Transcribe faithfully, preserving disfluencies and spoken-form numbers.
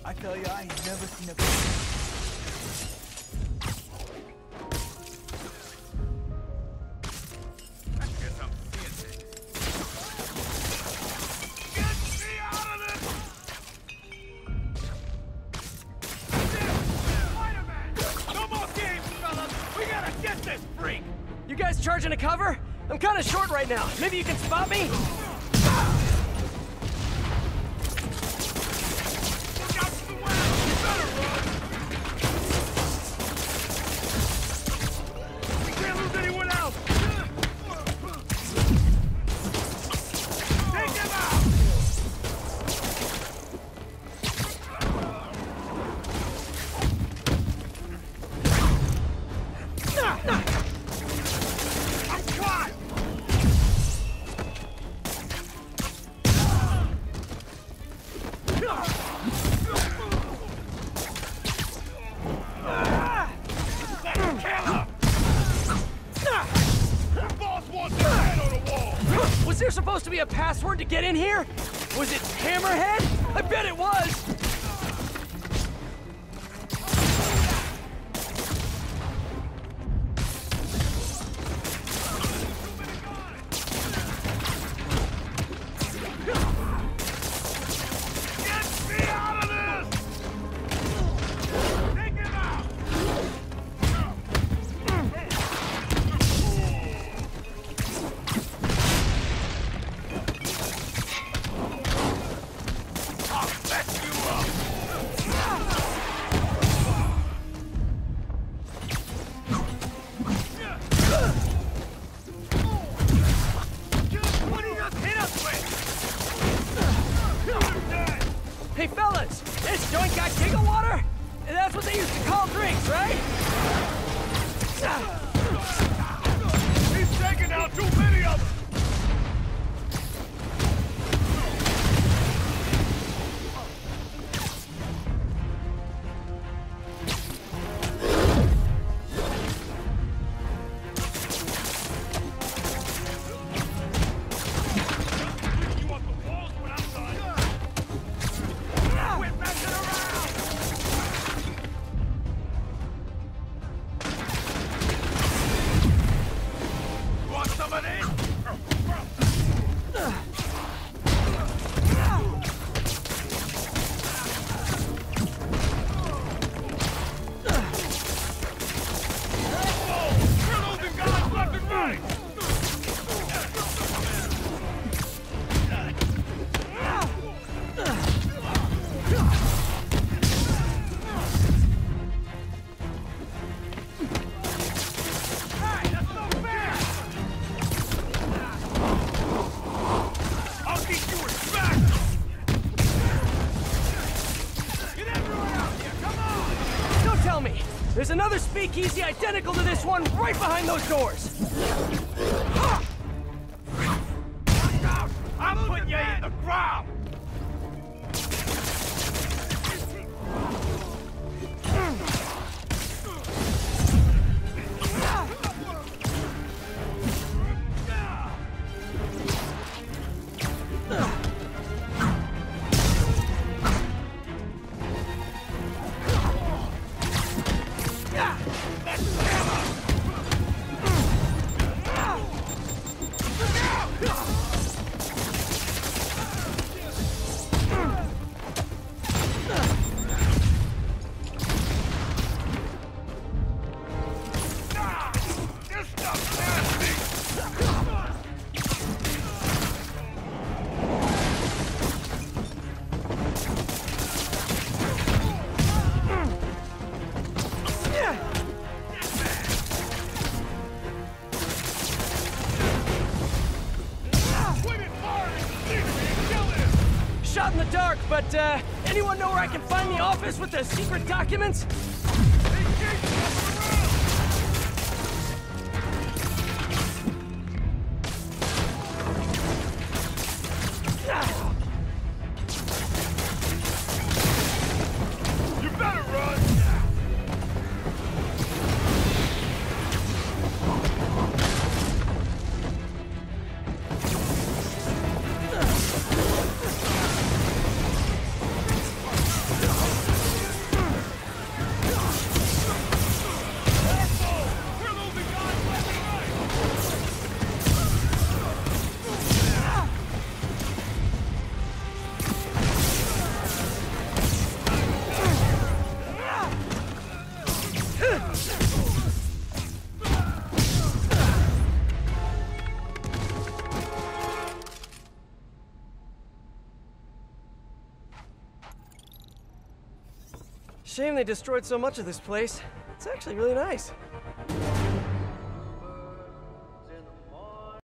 I tell you, I ain't never seen a... You guys charging a cover? I'm kind of short right now. Maybe you can spot me? Was there supposed to be a password to get in here? Was it Hammerhead? I bet it was! Hey fellas, this joint got giggle water? That's what they used to call drinks, right? He's taking out too many of them! There's another speakeasy identical to this one right behind those doors. I'm putting you in the ground! Shot in the dark, but uh, anyone know where I can find the office with the secret documents? You better run! Shame they destroyed so much of this place. It's actually really nice.